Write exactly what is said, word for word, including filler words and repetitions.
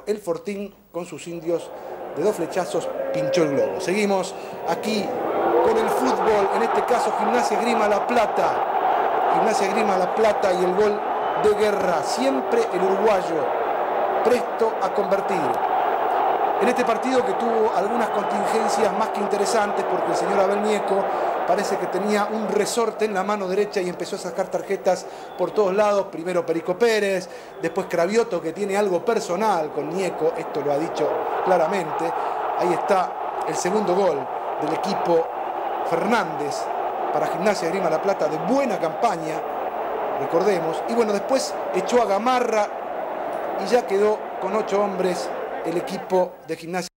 El Fortín, con sus indios de dos flechazos, pinchó el globo. Seguimos aquí con el fútbol, en este caso Gimnasia Esgrima La Plata. Gimnasia Esgrima La Plata y el gol de Guerra. Siempre el uruguayo, presto a convertir. En este partido que tuvo algunas contingencias más que interesantes, porque el señor Abel Nieco parece que tenía un resorte en la mano derecha y empezó a sacar tarjetas por todos lados. Primero Perico Pérez, después Cravioto, que tiene algo personal con Nieco, esto lo ha dicho claramente. Ahí está el segundo gol del equipo Fernández para Gimnasia Esgrima La Plata, de buena campaña, recordemos. Y bueno, después echó a Gamarra y ya quedó con ocho hombres el equipo de Gimnasia.